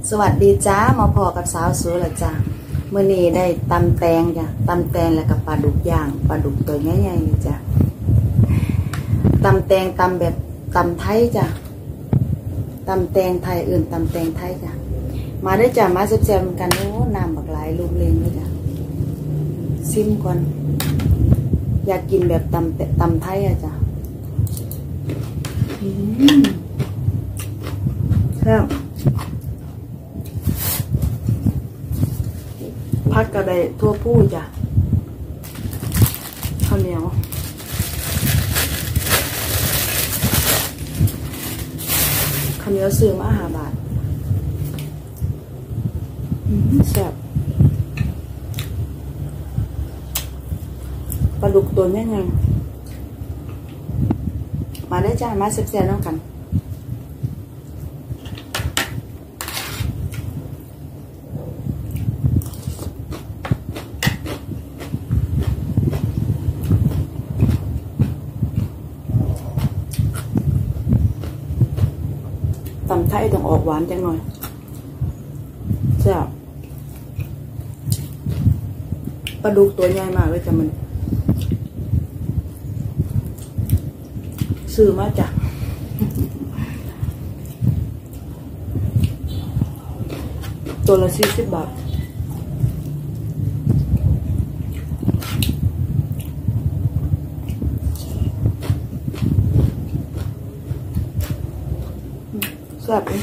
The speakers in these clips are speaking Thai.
สวัสดีจ้ามาพอกับสาวสวยละจ้าเมื่อนี้ได้ตำแตงจ้ะตำแตงแล้วกับปลาดุกย่างปลาดุกตัวใหญ่ๆเลยจ้ะตำแตงตำแบบตำไทยจ้ะตำแตงไทยอื่นตำแตงไทยจ้ะมาได้จ้ะมาแซ่บๆกันโอ้น้ำบักหลายลูกเลงเลยจ้ะซิมก่อนอยากกินแบบตำไทยอะจ้ะครับพักกระไดทั่วผู้จ้ะข้าวเหนียวซื้อมา5 บาทแซ่บปลาดุกตัวนี้ไงมาได้จ้ามาแซ่บๆน้องกันตำไทยต้องออกหวานจังหน่อยแซ่บปลาดุกตัวใหญ่มากเลยจ้ะมันซื้อมาจ้ะตัวละ40 บาทแซ่บเลย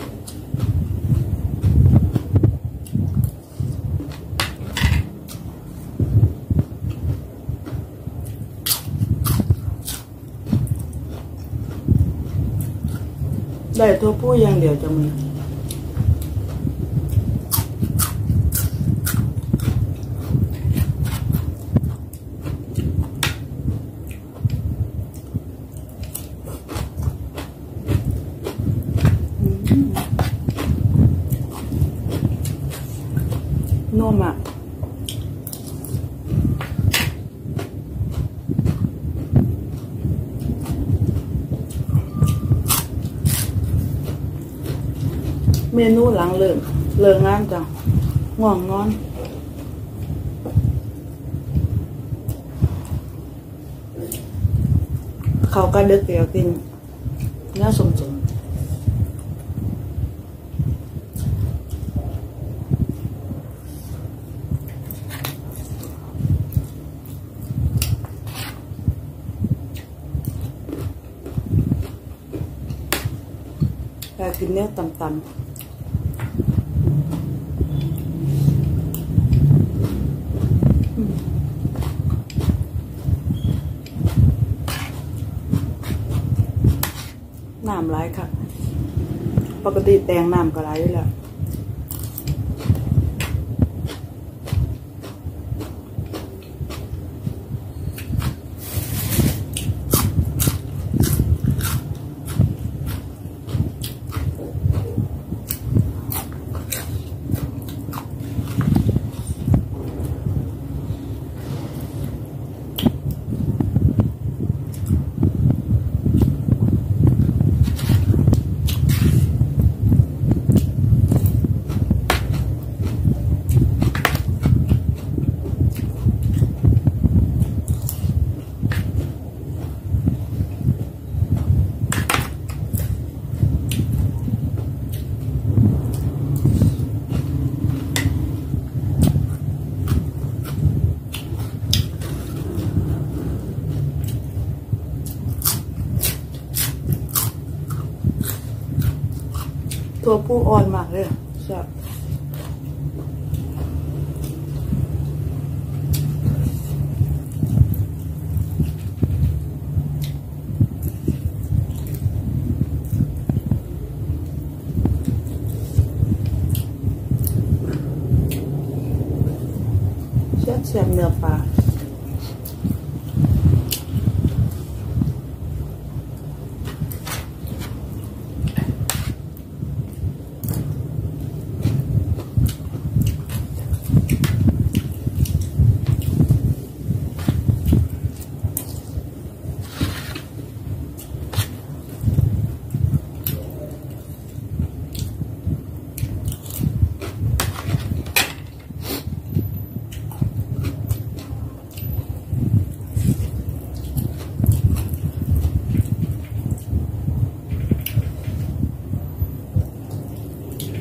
ได้ตัวผู้อย่างเดียวจะมีนุ่มอ่ะเมนูหลังเลิกงานจ้ะง่วงนอนเขาก็ดึกเดี๋ยวกินเนื้อสมอยากกินเนื้อต่ำน้ำร้ายค่ะปกติแตงน้ำก็ร้ายอยู่แล้วตัวผู้อ่อนมากเลยแซ่บเนื้อปลา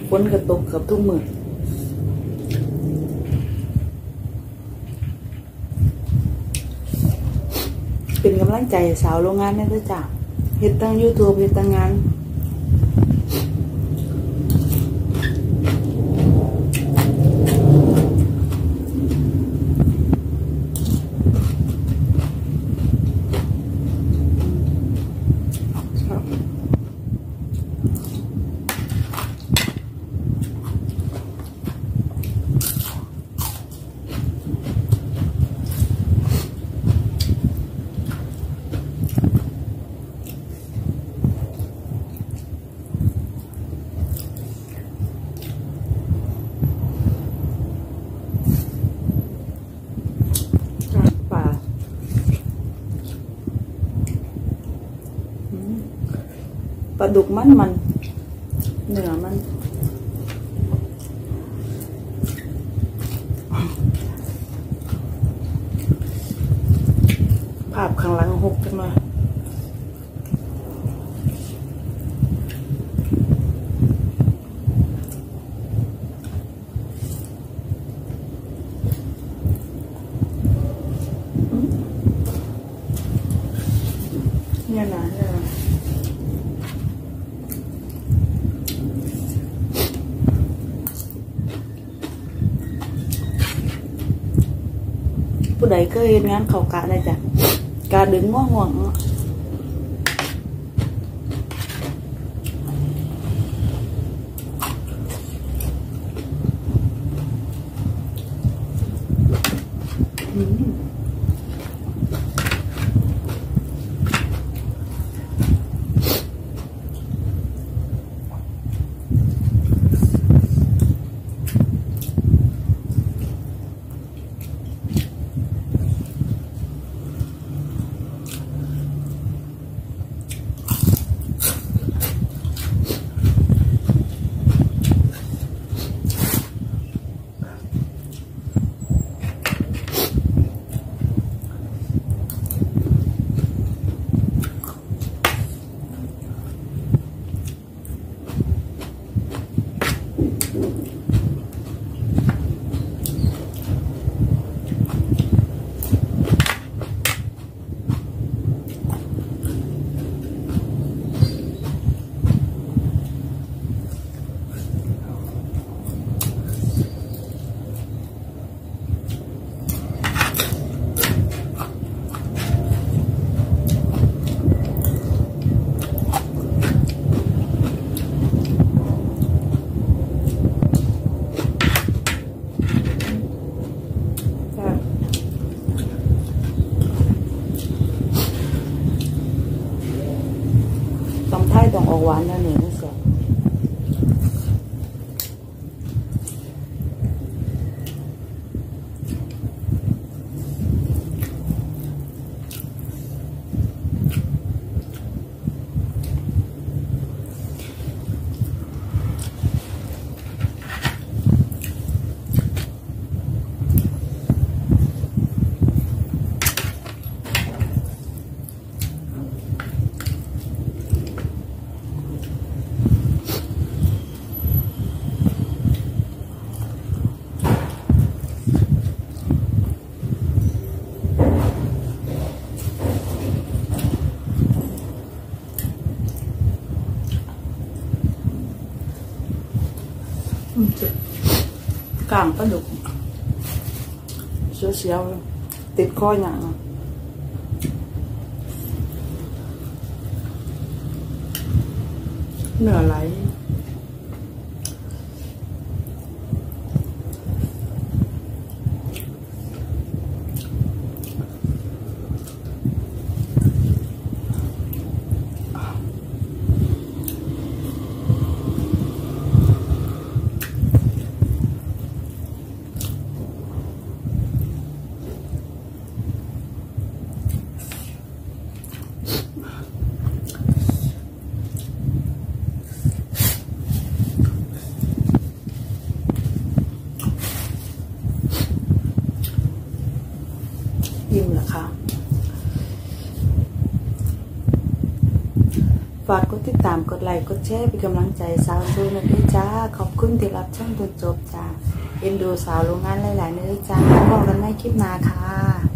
ฝนกระตกกับทุกมือเป็นกำลังใจสาวโรงงานนี่ด้วยจ้ะเฮ็ดตั้ง YouTube เฮ็ดตั้งงานปลาดุกมันเนื้อมันภาพข้างหลังหกจังเลยเนี่ยนะผู้ใดเคยเห็นงานเขากะได้จ้ะกะดึงง่วงต้องออกหวานแล้วเนี่ยนะสดกลางปลาดุกเสียวๆติดคออย่างเนื้อไหลอิ่มเหรอคะฝากกดติดตามกดไลค์กดแชร์เป็นกำลังใจสาวซูนะด้วยจ้าขอบคุณที่รับชมจนจบจ้าเอ็นดูสาวโรงงานหลายๆเนื้อจ้าพบกันในคลิปหน้าค่ะ